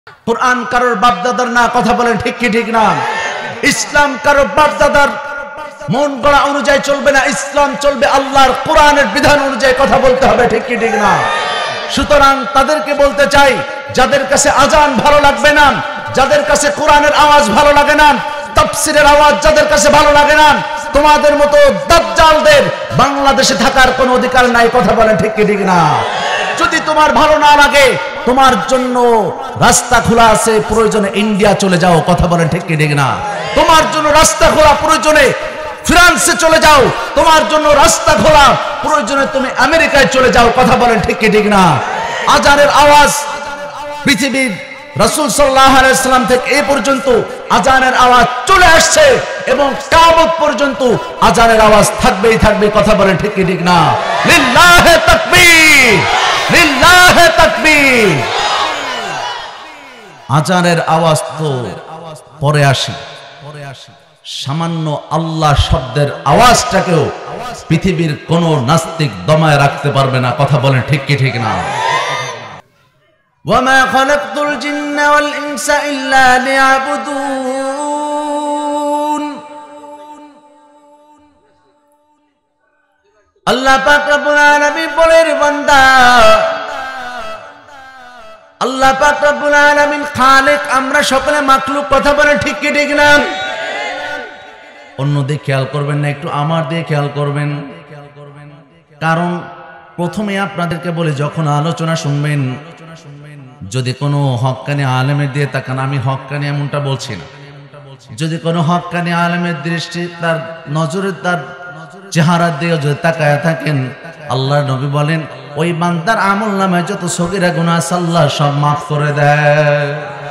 কুরআন কারোর বাপদাদার না, কথা বলেন ঠিক কি ঠিক না? ইসলাম কারোর বাপদাদার মন গড়া অনুযায়ী চলবে না, ইসলাম চলবে আল্লাহর কোরআনের বিধান অনুযায়ী, কথা বলতে হবে ঠিক কি ঠিক না? সুতরাং তাদেরকে বলতে চাই, যাদের কাছে আজান ভালো লাগবে না, যাদের কাছে কোরআনের আওয়াজ ভালো লাগে না, তাফসীরের আওয়াজ যাদের কাছে ভালো লাগে না, তোমাদের মতো দাজ্জালদের বাংলাদেশে থাকার কোনো অধিকার নাই, কথা বলেন ঠিক কি ঠিক না? যদি তোমার ভালো না লাগে, তোমার জন্য রাস্তা খোলা আছে, প্রয়োজনে ইন্ডিয়া চলে যাও, কথা বলেন ঠিক কি ঠিক না? তোমার জন্য রাস্তা খোলা, প্রয়োজনে ফ্রান্সে চলে যাও, তোমার জন্য রাস্তা খোলা, প্রয়োজনে তুমি আমেরিকায় চলে যাও, কথা বলেন ঠিক কি ঠিক না? আজানের আওয়াজ পৃথিবীর রাসূল সাল্লাল্লাহু আলাইহি ওয়াসাল্লাম থেকে এই পর্যন্ত আজানের আওয়াজ চলে আসছে এবং কিয়ামত পর্যন্ত আজানের আওয়াজ থাকবেই থাকবে, কথা বলেন ঠিক কি ঠিক না? লিল্লাহি তাকবীর, লিল্লাহি তাকবীর। আজানের আওয়াজ তো পরে আসে, সামান্য আল্লাহ শব্দের আওয়াজটাকেও পৃথিবীর কোন নাস্তিক দমায় রাখতে পারবে না, কথা বলেন ঠিক কি ঠিক না? ওয়ামা খালাকতুল জিন্না ওয়াল ইনসা ইল্লা লিয়াবুদুন। আল্লাহ পাক রব্বুল আলামিন বলেন, বান্দা আল্লাহ পাক রব্বুল আলামিন খালিক, আমরা সকলে মাখলুক, কথা বলেন ঠিক কি ঠিক না? অন্য দিকে খেয়াল করবেন না, একটু আমার দিকে খেয়াল করবেন। কারণ প্রথমে আপনাদেরকে বলে, যখন আলোচনা শুনবেন, যদি কোনো হক্কানি আলেমের দিয়ে তাকান, আমি হক্কানি এমনটা বলছি না, যদি কোনো হক্কানি আলেমের দৃষ্টি তার নজরে তার চেহারা দিয়ে যদি তাকায় থাকেন, আল্লাহর নবী বলেন ওই বান্দার আমল নামায় যত সগীরা গুনাহ আছে আল্লাহ সব মাফ করে দেয়।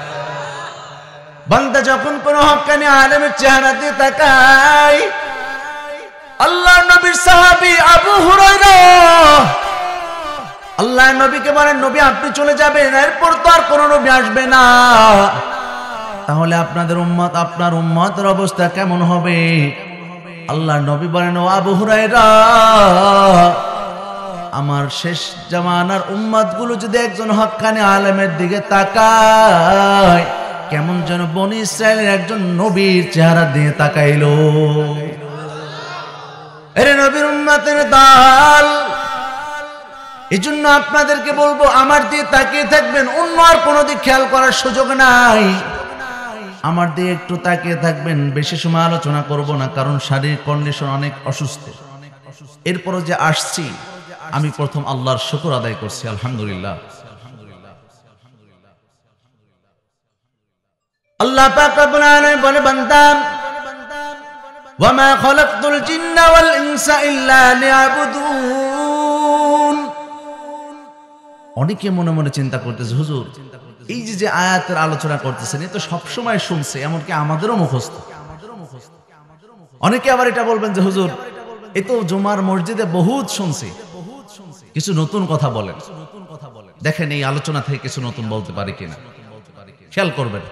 বান্দা যখন কোন হক্কানি আলেমের চেহারা দিয়ে তাকায়, আল্লাহর নবীর সাহাবী আবু হুরায়রা আল্লাহর নবীকে বলেন, নবী আপনি চলে যাবেন, এরপর তো আর কোন নবী আসবে না, তাহলে আপনাদের উম্মত, আপনার উম্মতের অবস্থা কেমন হবে? আল্লাহর নবী বলেন, ও আবু হুরায়রা, আমার শেষ জামানার উম্মতগুলো যদি একজন হক্কানি আলেমের দিকে তাকায়, কেমন যেন বনি ইসরায়েলের একজন নবীর চেহারা দিয়ে তাকাইলো। এরে নবীর উম্মতের দল, এজন্য আপনাদেরকে বলবো, আমার দিয়ে তাকিয়ে থাকবেন, অন্য আর কোনো দিক খেয়াল করার সুযোগ নাই। আমার দিয়ে একটু তাকিয়ে থাকবেন, বেশি সময় আলোচনা করব না, কারণ শারীরিক কন্ডিশন অনেক অসুস্থ। এরপরও যে আসছি, আমি প্রথম আল্লাহর শুকর আদায় করছি, আলহামদুলিল্লাহ। আল্লাহ পাক রব্বুল আলামিন বলে, বান্দা ওয়ামা খালাকতুল জিন্না ওয়াল ইনসা ইল্লা লিয়াবুদুন। অনেকে মনে মনে চিন্তা করতেছে, হুজুর এই যে আয়াতের আলোচনা করতেছেন, এ তো সবসময় শুনছে, এমনকি আমাদেরও মুখস্থ। অনেকে আবার এটা বলবেন যে হুজুর এ তো জুমার মসজিদে বহুত শুনছি, কিছু নতুন কথা বলেন। দেখেন এই আলোচনা থেকে কিছু নতুন বলতে পারি কিনা, খেয়াল করবেন।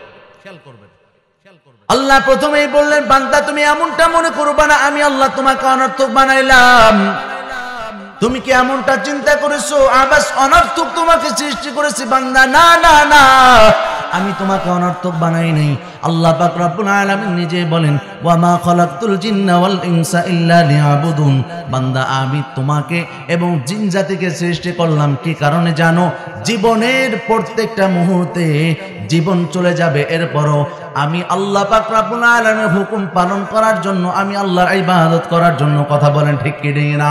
আল্লাহ প্রথমেই বললেন, বান্দা তুমি এমনটা মনে করবা না আমি আল্লাহ তোমাকে অনর্থক বানাইলাম। তুমি কি এমনটা চিন্তা করেছো আবাস অনর্থক তোমাকে সৃষ্টি করেছি? বান্দা না না না, আমি তোমাকে অনর্থক বানাই নাই। আল্লাহ পাক রব্বুল আলামিন নিজে বলেন, ওয়া মা খালাকতুল জিন্না ওয়াল ইনসা ইল্লা লিয়াবুদুন। বান্দা আমি তোমাকে এবং জিন জাতিকে সৃষ্টি করলাম কি কারণে জানো? জীবনের প্রত্যেকটা মুহূর্তে জীবন চলে যাবে, এরপরও আমি আল্লাহ পাক রব্বুল আলামিনের হুকুম পালন করার জন্য, আমি আল্লাহর ইবাদত করার জন্য, কথা বলেন ঠিক কি না?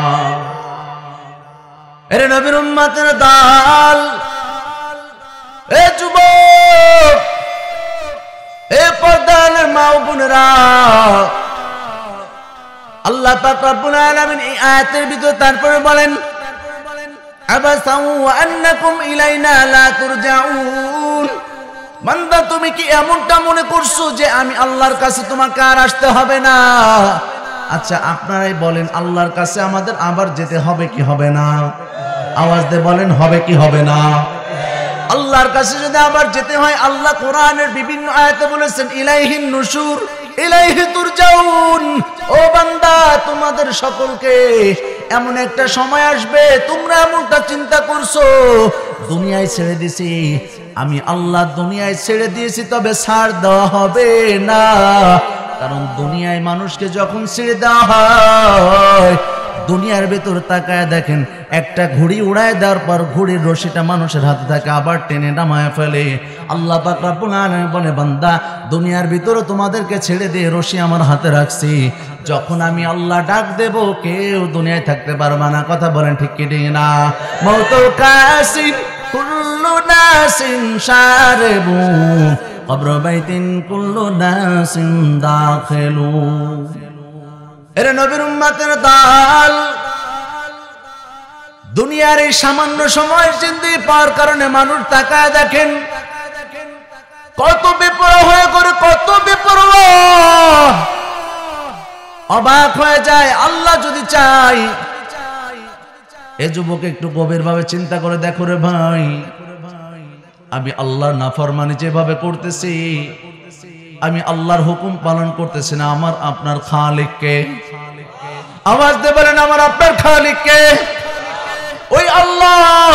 এরে নবীর উম্মতের দল, এ যুবক, এ পর্দার মা ও বোনেরা, আল্লাহ পাক রব্বুল আলামিন এই আয়াতের ভিতরে তারপরে বলেন, আবাসাউ ওয়া আন্নাকুম ইলাইনা লা তুরজাউন। বান্দা তুমি কি এমনটা মনে করছো যে আমি আল্লাহর কাছে তোমাকে আর আসতে হবে না? আচ্ছা আপনারাই বলেন, আল্লাহর কাছে আমাদের আবার যেতে হবে কি হবে না? আওয়াজ দিয়ে বলেন, হবে কি হবে না? আল্লাহর কাছে যদি আবার যেতে হয়, আল্লাহ কোরআনের বিভিন্ন আয়াতে বলেছেন, ইলাইহিন নুশুর, ইলাইহি তুরজাউন। ও বান্দা, তোমাদের সকলকে এমন একটা সময় আসবে, তোমরা এমনটা চিন্তা করছো দুনিয়ায় ছেড়ে দিছি, আমি আল্লাহ দুনিয়ায় ছেড়ে দিয়েছি, তবে ছাড় দেওয়া হবে না। কারণ দুনিয়ায় মানুষকে যখন ছেড়ে দেওয়া হয়, দুনিয়ার ভেতর তাকায় দেখেন, একটা ঘুড়ি উড়ায় দেওয়ার পর ঘুড়ির রশিটা মানুষের হাতে থাকে, আবার টেনে নামায় ফেলে। আল্লাহ পাক রব্বুল আলামিন বলে, বান্দা দুনিয়ার ভিতরে তোমাদেরকে ছেড়ে দিয়ে রশি আমার হাতে রাখছি, যখন আমি আল্লাহ ডাক দেব কেউ দুনিয়ায় থাকতে পারবে না। কথা বলেন ঠিক কি ঠিক না? মওতুল কাসিম কুল্লু নাসিন শারিবু কবর বাইতিন কুল্লু নাসিন দাখিলু। এরে নবীর উম্মতের দল, দুনিয়ার এই সামান্য সময় জিন্দেগি পাওয়ার কারণে মানুষ তাকায় দেখেন কত বেপরোয়া হয়ে করে, কত বেপরোয়া, অবাক হয়ে যায়। আল্লাহ যদি চাই, এ যুবক একটু গভীর ভাবে চিন্তা করে দেখো রে ভাই, আমি আল্লাহর নাফরমানি যেভাবে করতেছি, আমি আল্লাহর হুকুম পালন করতেছি না, আমার আপনার খালিককে আওয়াজ দিয়ে বলেন, আমার আপনার খালিককে, ওই আল্লাহ।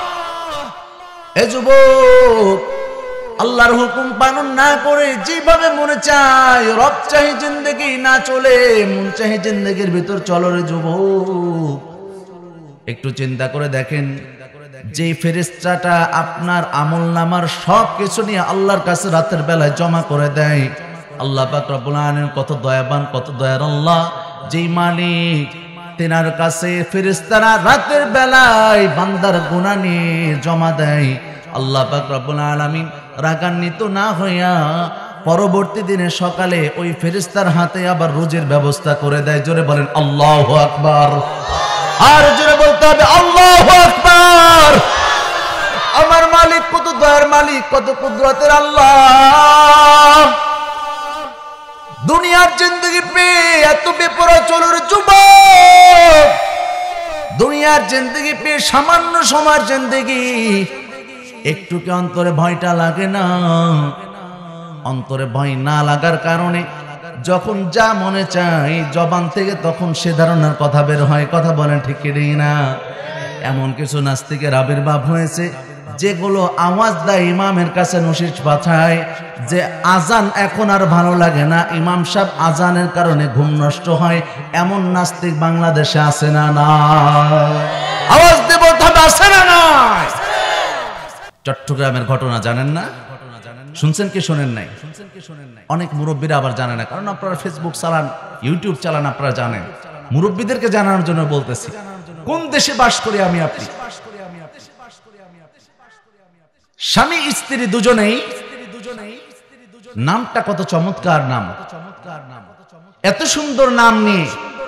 এ যুবক আল্লাহর হুকুম পালন না করে যেভাবে মনে চায় রব চাহি জিন্দেগি না চলে, মন চাহি জিন্দেগির ভিতর চলো রে যুবক। একটু চিন্তা করে দেখেন, যে ফেরেশতাটা আপনার আমলনামার সব কিছু নিয়ে আল্লাহর কাছে রাতের বেলায় জমা করে দেয়, আল্লাহ পাক রব্বুল আলামিন কত দয়াবান, কত দয়ার আল্লাহ। যেই মালিক, তেনার কাছে ফেরেশতারা রাতের বেলায় বান্দার গুনাহ নিয়ে জমা দেয়, আল্লাহ পাক রব্বুল আলামিন রাগান্বিত না হইয়া পরবর্তী দিনে সকালে ওই ফেরেশতার হাতে আবার রোজের ব্যবস্থা করে দেয়। জোরে বলেন আল্লাহু আকবার। আর জোরে বলতে হবে আল্লাহু আকবার। আমার মালিক কত দয়ার মালিক, কত কুদরতের আল্লাহ। দুনিয়ার জিন্দেগি পেয়ে এত বেপরোয়া চলুর যুবক, দুনিয়ার জিন্দেগি পেয়ে সামান্য সময়ের জিন্দেগি, একটু কি অন্তরে ভয়টা লাগে না? অন্তরে ভয় না লাগার কারণে যখন যা মনে চাই জবান থেকে তখন সে ধরনের কথা বের হয়। কথা বলেন ঠিক কি না? এমন কিছু নাস্তিকের আবির্ভাব হয়েছে যেগুলো আওয়াজ দেয় ইমামের কাছে নসিজ পাঠায় যে আজান এখন আর ভালো লাগে না, ইমাম সাহেব আজানের কারণে ঘুম নষ্ট হয়। এমন নাস্তিক বাংলাদেশে আছে না? না, আওয়াজ দেব তবে আছে না? না। চট্টগ্রামের ঘটনা জানেন না? শুনছেন কি শোনেন নাই? অনেক মুরব্বীরা আবার জানে না, কারণ আপনারা ফেসবুক চালান, ইউটিউব চালান, আপনারা জানেন। মুরব্বীদেরকে জানানোর জন্য বলতেছি, কোন দেশে বাস করি আমি আপনি? স্বামী স্ত্রী দুজনেই, নামটা কত চমৎকার নাম, এত সুন্দর নাম নিয়ে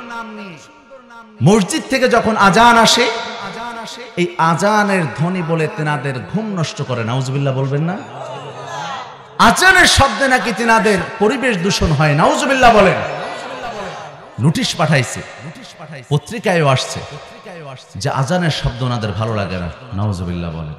মসজিদ থেকে যখন আজান আসে, এই আজানের ধ্বনি বলে তেনাদের ঘুম নষ্ট করে। নাউজুবিল্লাহ বলবেন না? আজানের শব্দে নাকি তেনাদের পরিবেশ দূষণ হয়। নাউজুবিল্লাহ বলেন। নোটিশ পাঠাইছে, পত্রিকায়ও আসছে যে আজানের শব্দ ওনাদের ভালো লাগে না। নাউজুবিল্লাহ বলেন।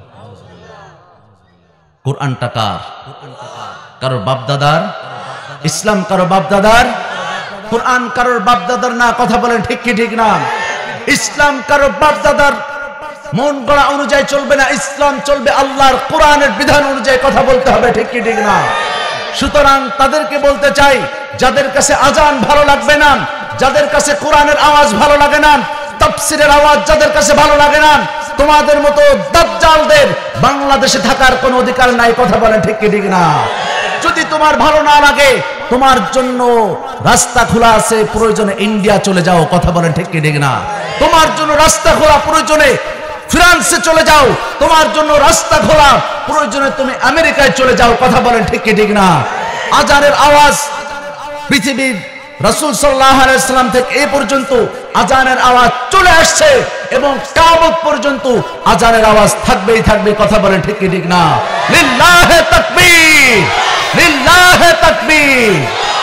কোরআনটা কার? কারোর বাপদাদার? ইসলাম কারো বাপদাদার? কোরআন কারোর বাপদাদার না। কথা বলেন ঠিক কি ঠিক না? ইসলাম কারো বাপদাদার মন গড়া অনুযায়ী চলবে না, ইসলাম চলবে আল্লাহর কোরআনের বিধান অনুযায়ী। কথা বলতে হবে ঠিক কি ঠিক না? সুতরাং তাদেরকে বলতে চাই, যাদের কাছে আজান ভালো লাগবে না, যাদের কাছে কোরআনের আওয়াজ ভালো লাগে না, তাফসীরের আওয়াজ যাদের কাছে ভালো লাগে না, তোমাদের মতো দাজ্জালদের বাংলাদেশে থাকার কোনো অধিকার নাই। কথা বলেন ঠিক কি ঠিক না? যদি তোমার ভালো না লাগে, তোমার জন্য রাস্তা খোলা আছে, প্রয়োজনে ইন্ডিয়া চলে যাও। কথা বলেন ঠিক কি ঠিক না? তোমার জন্য রাস্তা খোলা, প্রয়োজনে ফ্রান্সে চলে যাও। তোমার জন্য রাস্তা খোলা, প্রয়োজনে তুমি আমেরিকায় চলে যাও। কথা বলেন ঠিক কি ঠিক না? আজানের আওয়াজ পৃথিবীর রাসূল সাল্লাল্লাহু আলাইহি ওয়াসাল্লাম থেকে এই পর্যন্ত আজানের আওয়াজ চলে আসছে এবং কিয়ামত পর্যন্ত আজানের আওয়াজ থাকবেই থাকবে। কথা বলেন ঠিক কি ঠিক না? লিল্লাহি তাকবীর, লিল্লাহি তাকবীর।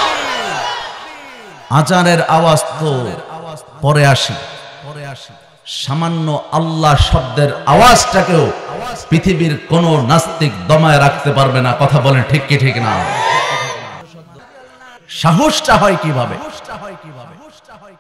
আজানের আওয়াজ তো পরে আসে, সামান্য আল্লাহ শব্দের আওয়াজটাকেও পৃথিবীর কোন নাস্তিক দমায় রাখতে পারবে না। কথা বলেন ঠিক কি ঠিক না? সাহসটা হয় কিভাবে?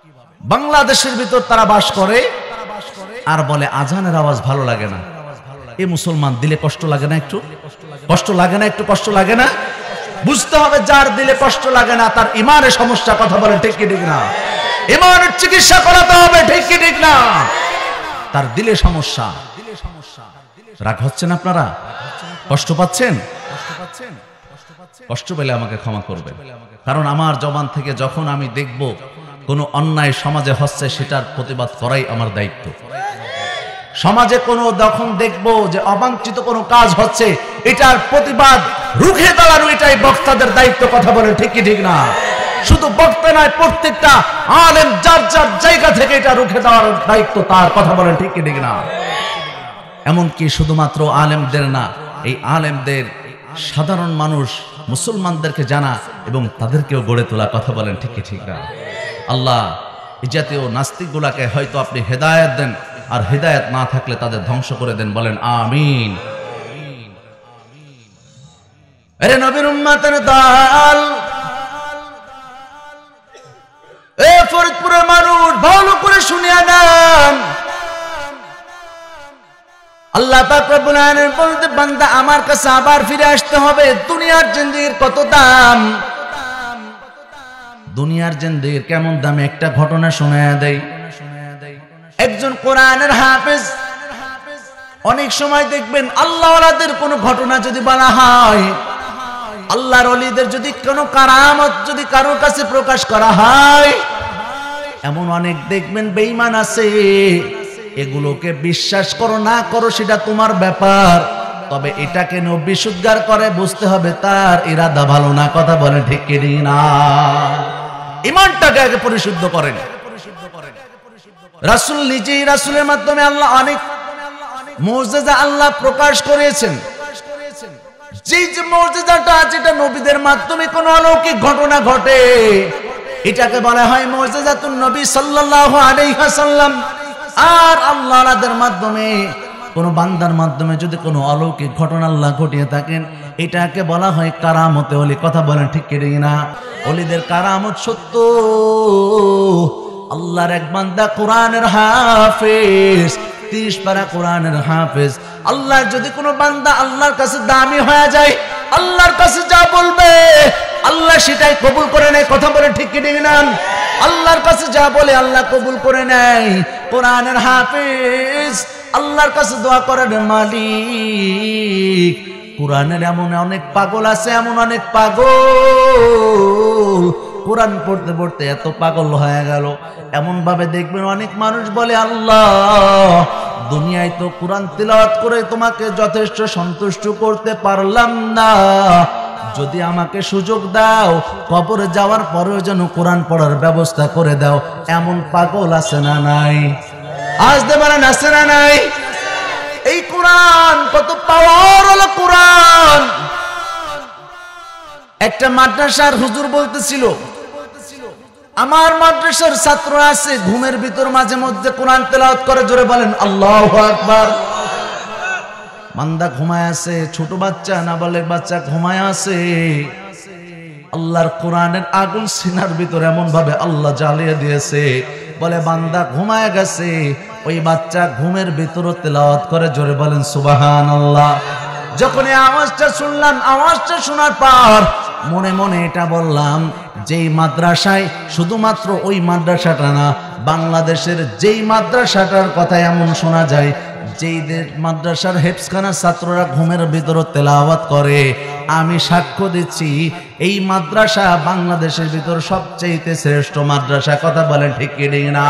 বাংলাদেশের ভিতর তারা বাস করে আর বলে আজানের আওয়াজ ভালো লাগে না। এ মুসলমান, দিলে কষ্ট লাগে না? একটু কষ্ট লাগে না? একটু কষ্ট লাগে না? বুঝতে হবে যার দিলে কষ্ট লাগে না তার ইমানের সমস্যা। কথা বলেন ঠিক কি ঠিক না? ইমানের চিকিৎসা করাতে হবে, ঠিক কি ঠিক না? তার দিলে সমস্যা। রাগ হচ্ছেন আপনারা? কষ্ট পাচ্ছেন? কষ্ট পেলে আমাকে ক্ষমা করবেন, কারণ আমার জবান থেকে যখন আমি দেখব কোনো অন্যায় সমাজে হচ্ছে সেটার প্রতিবাদ করাই আমার দায়িত্ব। সমাজে কোনো যখন দেখব যে অবাঞ্ছিত কোনো কাজ হচ্ছে এটার প্রতিবাদ রুখে দাঁড়ানো এটাই বক্তাদের দায়িত্ব। কথা বলেন ঠিক কি ঠিক না? শুধু বক্তা নয়, প্রত্যেকটা আলেম যার যার জায়গা থেকে এটা রুখে দেওয়ার দায়িত্ব তার। কথা বলেন ঠিক কি ঠিক না? এমনকি শুধুমাত্র আলেমদের না, এই আলেমদের সাধারণ মানুষ মুসলমানদেরকে জানা এবং তাদেরকেও গড়ে তোলা। কথা বলেন ঠিক কি ঠিক না? আল্লাহ এই জাতীয় নাস্তিকগুলাকে হয়তো আপনি হেদায়েত দেন, আর হেদায়েত না থাকলে তাদের ধ্বংস করে দেন। বলেন আমিন। আরে নবীর উম্মতের দল, এ ফরিদপুরের মানুষ ভালো করে শুনিয়া নেন। আল্লাহ পাক রব্বুল আলামিন বলতে, বান্দা আমার কাছে আবার ফিরে আসতে হবে। দুনিয়ার জিন্দেগির কত দাম, দুনিয়ার জিন্দেগির কেমন দাম একটা ঘটনা শোনায়া দেয়। একজন কোরআনের হাফেজ, অনেক সময় দেখবেন আল্লাহওয়ালাদের কোনো ঘটনা যদি বলা হয়, আল্লাহর ওলিদের যদি কোনো কারামত যদি কারোর কাছে প্রকাশ করা হয়, এমন অনেক দেখবেন বেঈমান আছে। এগুলোকে বিশ্বাস করো না করো সেটা তোমার ব্যাপার, তবে এটাকে নিয়ে বিশুদ্ধার করে বুঝতে হবে তার ইরাদা ভালো না। কথা বলেন ঠিক কি না? ঈমানটাকে আগে পরিশুদ্ধ করেন। রাসূল নিজেই, রাসূলের মাধ্যমে আল্লাহ অনেক মুজিজা আল্লাহ প্রকাশ করেছেন। যে যে মুজিজাটা আছে এটা নবীদের মাধ্যমে কোন অলৌকিক ঘটনা ঘটে, এটাকে বলা হয় মুজিজাতুন নবী সাল্লাল্লাহু আলাইহি ওয়াসাল্লাম। আর আল্লাহর মাধ্যমে কোন বান্দার মাধ্যমে যদি কোনো অলৌকিক ঘটনা আল্লাহ ঘটিয়ে থাকেন, এটাকে বলা হয় কারামতে ওলি। কথা বলেন ঠিক কি না? ওলিদের কারামত সত্য। আল্লাহর এক বান্দা কোরআনের হাফেজ, 30 পারা কোরআনের হাফেজ। আল্লাহর যদি কোনো বান্দা আল্লাহর কাছে দামি হয়ে যায়, আল্লাহর কাছে যা বলবে আল্লাহ সেটাই কবুল করে নেয়। কথা বলে ঠিক কি না? আল্লাহর কাছে যা বলে আল্লাহ কবুল করে নেয়। কোরআনের হাফেজ আল্লাহর কাছে দোয়া করেন, মালিক কোরআনের এমন অনেক পাগল আছে, এমন অনেক পাগল কোরআন পড়তে পড়তে এত পাগল হয়ে গেল। এমন ভাবে দেখবেন অনেক মানুষ বলে, আল্লাহ দুনিয়ায় তো কোরআন তিলাওয়াত করে তোমাকে যথেষ্ট সন্তুষ্ট করতে পারলাম না, যদি আমাকে সুযোগ দাও কবরে যাওয়ার পরেও যেন কোরআন পড়ার ব্যবস্থা করে দাও। এমন পাগল আছে না নাই? আজ দেবান আছে না নাই? এই কোরআন কত পাওয়ার হলো কোরআন। একটা মাদ্রাসার হুজুর বলতেছিল, আমার মাদ্রাসার ছাত্র আছে ঘুমের ভিতর মাঝে মধ্যে কোরআন তেলাওয়াত করে। জোরে বলেন আল্লাহু আকবার। বান্দা ঘুমায় আছে, ছোট বাচ্চা নাবালেগ বাচ্চা ঘুমায় আছে। আল্লাহর কোরআনের আগুন সিনার ভিতরে এমন ভাবে আল্লাহ জ্বালিয়ে দিয়েছে, বলে বান্দা ঘুমায় গেছে, ওই বাচ্চা ঘুমের ভিতরে তেলাওয়াত করে। জোরে বলেন সুবহানাল্লাহ। যখন এই আওয়াজটা শুনলাম, আওয়াজটা শোনার পর মনে মনে এটা বললাম, যেই মাদ্রাসায়, শুধুমাত্র ওই মাদ্রাসাটা না, বাংলাদেশের যেই মাদ্রাসাটার কথা এমন শোনা যায়, যেই মাদ্রাসার হেফজখানার ছাত্ররা ঘুমের ভিতরে তেলাওয়াত করে, আমি সাক্ষ্য দিচ্ছি এই মাদ্রাসা বাংলাদেশের ভিতর সবচেয়ে শ্রেষ্ঠ মাদ্রাসা। কথা বলেন ঠিক কি না?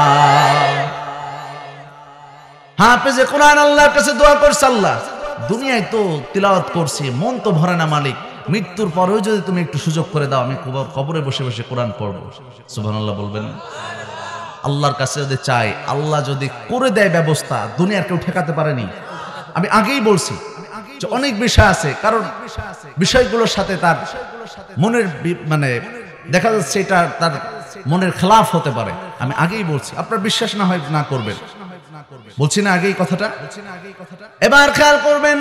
হাফেজে কোরআন আল্লাহর কাছে দোয়া করছে, আল্লাহ দুনিয়ায় তো তিলাওয়াত করছি, মন তো ভরে না মালিক, মৃত্যুর পরেও যদি তুমি একটু সুযোগ করে দাও আমি কবরে বসে বসে কোরআন পড়বো। সুবহানাল্লাহ বলবেন। আল্লাহর কাছে যদি চাই, আল্লাহ যদি করে দেয় ব্যবস্থা, দুনিয়ার কেউ ঠেকাতে পারেনি। আমি আগেই বলছি যে অনেক বিষয় আছে, কারণ বিষয়গুলোর সাথে তার মনের মানে দেখা যাচ্ছে এটা তার মনের খেলাফ হতে পারে। আমি আগেই বলছি, আপনার বিশ্বাস না হয় না করবেন, বলছি না আগেই কথাটা। এবার খেয়াল করবেন,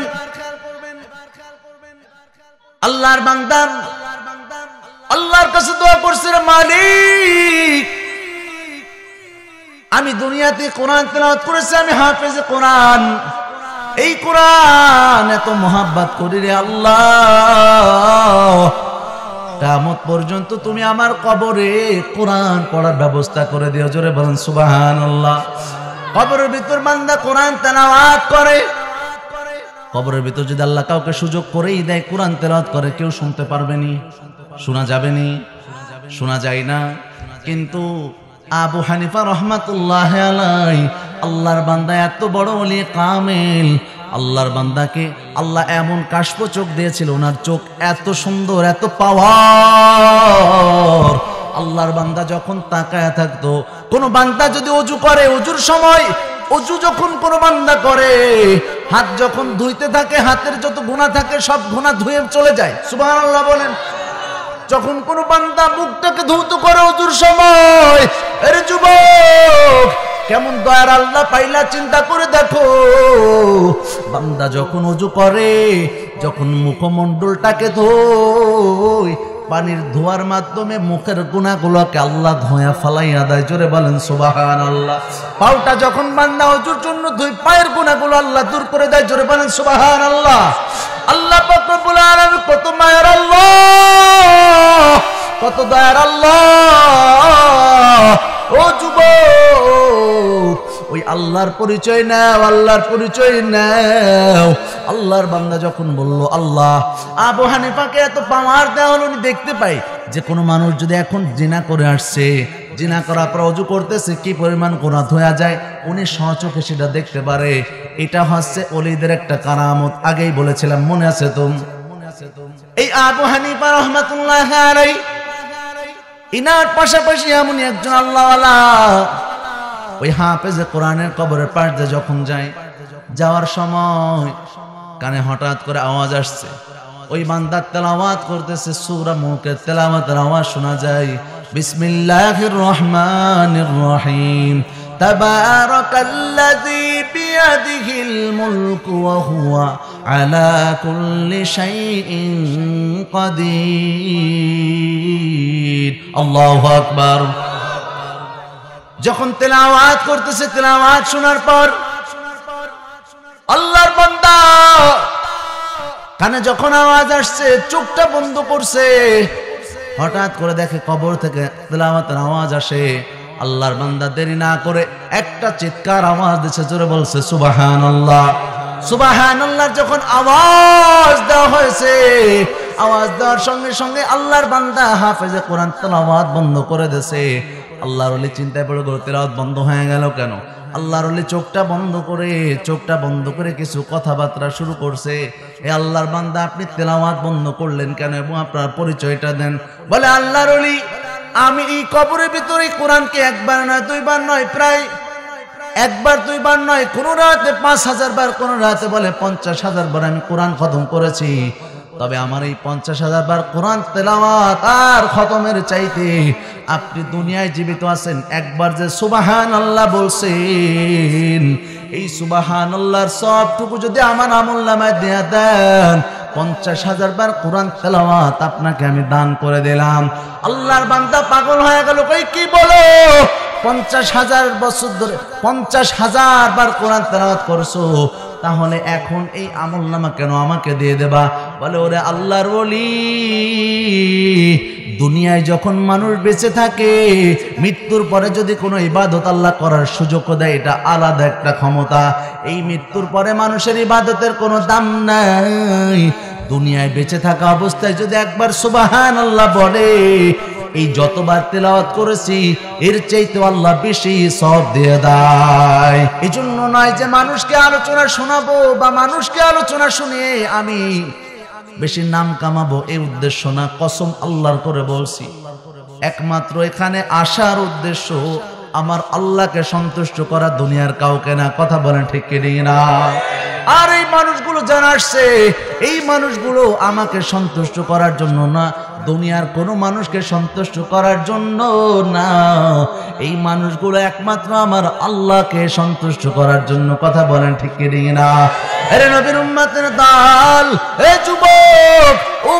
আল্লাহর বান্দা আল্লাহর কাছে দোয়া করছে, মালিক আমি দুনিয়াতে কোরআন তেলাওয়াত করেছি, আমি হাফেজে কোরআন, এই কোরআন এত মোহাব্বত করি রে আল্লাহ, কিয়ামত পর্যন্ত তুমি আমার কবরে কোরআন পড়ার ব্যবস্থা করে দিও। জোরে বলেন সুবহানাল্লাহ। কবরের ভিতর বান্দা কোরআন তেলাওয়াত করে, কবরের ভিতর যদি আল্লাহ কাউকে সুযোগ করেই দেয় কোরআন তেলাওয়াত করে, কেউ শুনতে পারবে নি, শোনা যাবে নি, শোনা যায় না। কিন্তু আবু হানিফা রহমাতুল্লাহ আলাইহি, আল্লাহর বান্দা এত বড় ওলি কামেল, আল্লাহর বান্দাকে আল্লাহ এমন কাশফ চোখ দিয়েছিল, ওনার চোখ এত সুন্দর, এত পাওয়ার। আল্লাহর বান্দা যখন তাকায় থাকতো, কোন বান্দা যদি ওযু করে, ওযুর সময় ওযু যখন কোন বান্দা করে, হাত যখন ধুইতে থাকে, হাতের যত গুনাহ থাকে সব গুনাহ ধুয়ে চলে যায়। সুবহানাল্লাহ বলেন। যখন কোন বান্দা মুখটাকে ধৌত করে ওযুর সময়, আরে যুবক কেমন দয়ার আল্লাহ পাইলা চিন্তা করে দেখো। বান্দা যখন ওযু করে, যখন মুখমণ্ডলটাকে ধোয়, পানির ধোয়ার মাধ্যমে মুখের গুনাহগুলোকে আল্লাহ ধোয়া ফালাইয়া দেয়। জোরে বলেন সুবহানাল্লাহ। পাউটা যখন বান্দা ওযুর জন্য ধুই, পায়ের গুনাহগুলো আল্লাহ দূর করে দেয়। জোরে বলেন সুবহানাল্লাহ। আল্লাহ পাক রব্বুল আলামিন কত মায়ের আল্লাহ, কত দয়ার আল্লাহ। ও যুবক, ওই আল্লাহর পরিচয় নাও, আল্লাহর পরিচয় নাও। আল্লাহর বান্দা যখন বলল আল্লাহ, আবু হানিফাকে এত পাওয়ার দেওয়া হলো, দেখতে পাই যে কোনো মানুষ যদি এখন জিনা করে আসছে, জিনা করার পর ওযু করতেছে, কি পরিমাণ গুনাহ ধোয়া যায়, উনি স্বচক্ষে সেটা দেখতে পারে। এটা হচ্ছে ওলিদের একটা কারামত, আগেই বলেছিলাম, মনে আছে তো? এই আবু হানিফা রহমাতুল্লাহ আলাইহি, ইনার পাশাপাশি এমনই একজন আল্লাহওয়ালা, ওই হাফেজে কোরআনের কবরের পাশ দিয়ে যখন যায়, যাওয়ার সময় কানে হঠাৎ করে আওয়াজ আসছে, ওই বান্দা তেলাওয়াত করতেছে, সূরা মুলকের তেলাওয়াতের আওয়াজ শোনা যায়, বিসমিল্লাহির রহমানির রহিম, তাবারাকাল্লাযী বিয়াদিহিল মুলকু ওয়া হুয়া আলা কুল্লি শাইইন কাদির। আল্লাহু আকবার। যখন তেলাওয়াত করতেছে, তেলাওয়াত শোনার পর আল্লাহর বান্দা কানে যখন আওয়াজ আসছে, চোখটা বন্ধ করছে, হঠাৎ করে দেখে কবর থেকে তেলাওয়াতের আওয়াজ আসে। আল্লাহর বান্দা দেরি না করে একটা চিৎকার আওয়াজ দিচ্ছে, জোরে বলছে সুবহানাল্লাহ। সুবহানাল্লাহ যখন আওয়াজ দেওয়া হয়েছে, আওয়াজ দেওয়ার সঙ্গে সঙ্গে আল্লাহর বান্দা হাফেজে কোরআন তেলাওয়াত বন্ধ করে দিয়েছে। আল্লাহর ওলি চিন্তায় পড়ে গেল, তেলাওয়াত বন্ধ হয়ে গেল কেন? আল্লাহর ওলি চোখটা বন্ধ করে কিছু কথাবার্তা শুরু করছে। এ আল্লাহর বান্দা, আপনি তেলাওয়াত বন্ধ করলেন কেন এবং আপনার পরিচয়টা দেন। বলে, আল্লাহর ওলি, আমি এই কবরের ভিতরে কোরআনকে একবার নয়, দুইবার নয়, প্রায় একবার দুইবার নয়, কোন রাতে 5000 বার, কোন রাতে বলে 50,000 বার আমি কোরআন খতম করেছি। তবে আমার এই 50,000 বার কোরআন তেলাওয়াত আর খতমের চাইতে আপনি দুনিয়ায় জীবিত আছেন, একবার যে সুবহানাল্লাহ বলছেন, এই সুবহানাল্লাহর সবটুকু যদি আমার আমলনামায় দেয়া দেন, 50,000 বার কোরআন তেলাওয়াত আপনাকে আমি দান করে দিলাম। আল্লাহর বান্দা পাগল হয়ে গেল, কই কি বলো? 50,000 বছর ধরে 50,000 বার কোরআন তেলাওয়াত করছো, তাহলে এখন এই আমলনামা কেন আমাকে দিয়ে দেবা? বলে, ওরে আল্লাহর ওলি, দুনিয়ায় যখন মানুষ বেঁচে থাকে, মৃত্যুর পরে যদি কোনো ইবাদত আল্লাহ করার সুযোগ দেয়, এটা আলাদা একটা ক্ষমতা। এই মৃত্যুর পরে মানুষের ইবাদতের কোনো দাম নাই। দুনিয়ায় বেঁচে থাকা অবস্থায় যদি একবার সুবহানাল্লাহ বলে, এই যতবার তেলাওয়াত করেছি এর চাইতে আল্লাহ বেশি সওয়াব দিয়ে দেয়। এই জন্য নয় যে মানুষকে আলোচনা শোনাবো বা মানুষকে আলোচনা শুনিয়ে আমি বেশি নাম কামাবো, এই উদ্দেশ্য না। কসম আল্লাহর করে বলছি, একমাত্র এখানে আসার উদ্দেশ্য আমার আল্লাহকে সন্তুষ্ট করা, দুনিয়ার কাউকে না। কথা বলেন ঠিক কি না? আর এই মানুষগুলো যারা আসছে, এই মানুষগুলো আমাকে সন্তুষ্ট করার জন্য না, দুনিয়ার কোনো মানুষকে সন্তুষ্ট করার জন্য না। এই মানুষগুলো একমাত্র আমার আল্লাহকে সন্তুষ্ট করার জন্য। কথা বলেন ঠিক কি না? আরে নবীর উম্মতের দল, এ যুবক, উপর দে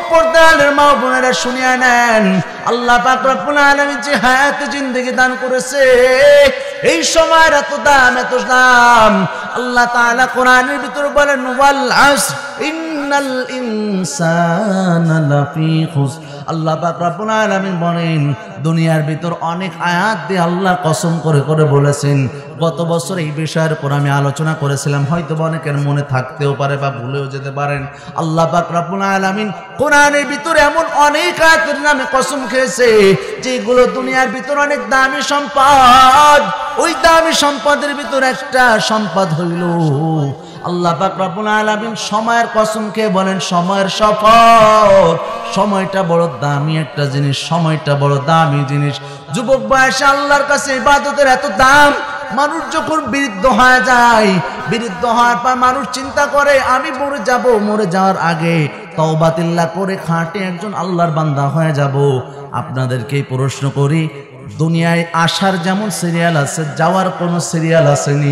কোরআনের মা বোনেরা শুনিয়া নেন, আল্লাহ পাক রব্বুল আলামিন যে হায়াতে জিন্দেগি দান করেছে, এই সময়ের এত দাম, এত দাম। আল্লাহ তাআলা কোরআনের ভিতর বলেন ওয়াল আসর ইন্নাল ইনসানা লাফি খুসর। আল্লাহ পাক রব্বুল আলামিন বলেন, দুনিয়ার ভিতর অনেক আয়াত দিয়ে আল্লাহ কসম করে করে বলেছেন। গত বছর এই বিষয়ের উপর আমি আলোচনা করেছিলাম, হয়তো অনেকের মনে থাকতেও পারে বা ভুলেও যেতে পারেন। আল্লাহ পাক রব্বুল আলামিন কোরআনের ভিতরে এমন অনেক আয়াতের নামে কসম খেয়েছে যেগুলো দুনিয়ার ভিতর অনেক দামি সম্পদ। ওই দামি সম্পদের ভিতর একটা সম্পদ হইল আল্লাহ পাক রব্বুল আলামিন সময়ের কসম খেয়ে বলেন সময়ের শপথ। সময়টা বড় দামি একটা জিনিস, সময়টা বড় দামি জিনিস। যুবক বয়সে আল্লাহর কাছে ইবাদতের এত দাম। মানুষ যখন বৃদ্ধ হয়ে যায়, বৃদ্ধ হওয়ার পর মানুষ চিন্তা করে আমি মরে যাব, মরে যাওয়ার আগে তওবাতিল্লাহ করে খাঁটি একজন আল্লাহর বান্দা হয়ে যাব। আপনাদেরকে প্রশ্ন করি, দুনিয়ায় আসার যেমন সিরিয়াল আছে, যাওয়ার কোনো সিরিয়াল আসেনি?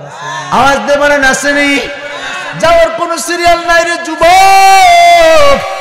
আওয়াজ দিয়ে বলেন আসেনি? যাওয়ার কোনো সিরিয়াল নাই রে যুবক।